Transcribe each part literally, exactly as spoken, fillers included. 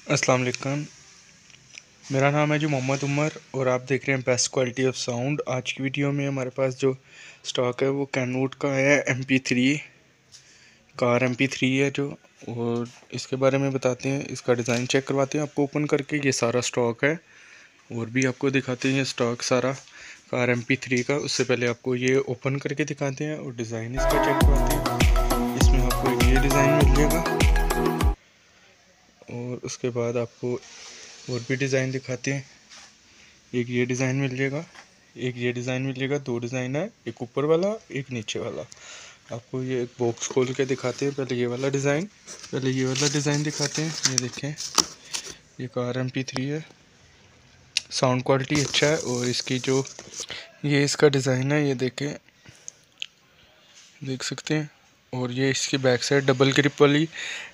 अस्सलाम वालेकुम। मेरा नाम है जी मोहम्मद उमर और आप देख रहे हैं बेस्ट क्वालिटी ऑफ साउंड। आज की वीडियो में हमारे पास जो स्टॉक है वो कैनवुड का है, M P three car M P three है जो। और इसके बारे में बताते हैं, इसका डिज़ाइन चेक करवाते हैं आपको ओपन करके। ये सारा स्टॉक है और भी आपको दिखाते हैं ये स्टॉक सारा कार एम पी थ्री का। उससे पहले आपको ये ओपन करके दिखाते हैं और डिज़ाइन इसका चेक करवाते हैं। इसमें आपको ये डिज़ाइन मिल जाएगा और उसके बाद आपको और भी डिज़ाइन दिखाते हैं। एक ये डिज़ाइन मिल जाएगा, एक ये डिज़ाइन मिल जाएगा, दो डिज़ाइन है, एक ऊपर वाला एक नीचे वाला। आपको ये एक बॉक्स खोल के दिखाते हैं। पहले ये वाला डिज़ाइन पहले ये वाला डिज़ाइन दिखाते हैं। ये देखें, ये कार एम पी थ्री है, साउंड क्वालिटी अच्छा है। और इसकी जो ये इसका डिज़ाइन है, ये देखें, देख सकते हैं। और ये इसकी बैक साइड डबल ग्रिप वाली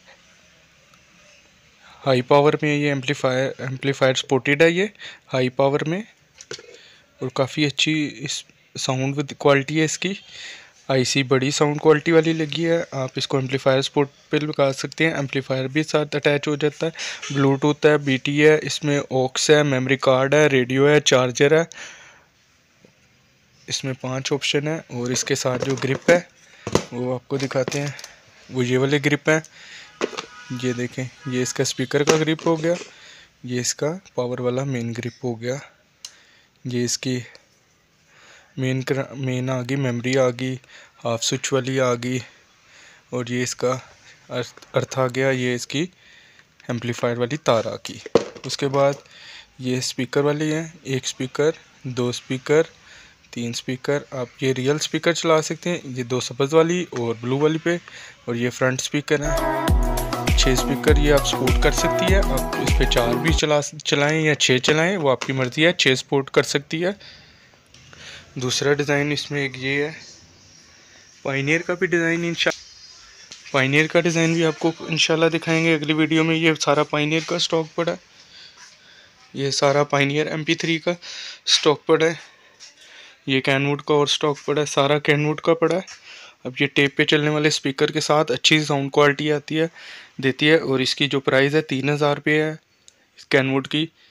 हाई पावर में ये एम्पलीफायर एम्पलीफायर सपोर्टेड है, ये हाई पावर में। और काफ़ी अच्छी इस साउंड विद क्वालिटी है इसकी। आईसी बड़ी साउंड क्वालिटी वाली लगी है। आप इसको एम्पलीफायर सपोर्ट पे लगा सकते हैं। एम्पलीफायर भी साथ अटैच हो जाता है। ब्लूटूथ है, बीटी है, इसमें ऑक्स है, मेमोरी कार्ड है, रेडियो है, चार्जर है। इसमें पांच ऑप्शन है। और इसके साथ जो ग्रिप है वो आपको दिखाते हैं, वो ये वाले ग्रिप है। ये देखें, ये इसका स्पीकर का ग्रिप हो गया, ये इसका पावर वाला मेन ग्रिप हो गया। ये इसकी मेन मेन आ गई, मेमोरी आ गई, हाफ स्विच वाली आ गई। और ये इसका अर्थ अर्थ आ गया, ये इसकी एम्पलीफायर वाली तार आ गई। उसके बाद ये स्पीकर वाली है, एक स्पीकर, दो स्पीकर, तीन स्पीकर। आप ये रियल स्पीकर चला सकते हैं, ये दो सब्ज़ वाली और ब्लू वाली पे। और ये फ्रंट स्पीकर है, छः स्पीकर ये आप सपोर्ट कर सकती है। आप इस पर चार भी चला चलाएँ या छः चलाएँ, वो आपकी मर्ज़ी है। छः सपोर्ट कर सकती है। दूसरा डिज़ाइन इसमें एक ये है, पायनियर का भी डिज़ाइन इंशा पायनियर का डिज़ाइन भी आपको इंशाल्लाह दिखाएंगे अगली वीडियो में। ये सारा पायनियर का स्टॉक पड़ा है, ये सारा पायनियर एम पी थ्री का स्टॉक पड़ा है। ये कैनवुड का और स्टॉक पड़ा है, सारा कैनवुड का पड़ा है। अब ये टेप पे चलने वाले स्पीकर के साथ अच्छी साउंड क्वालिटी आती है देती है। और इसकी जो प्राइस है तीन हज़ार रुपये है कैनवुड की।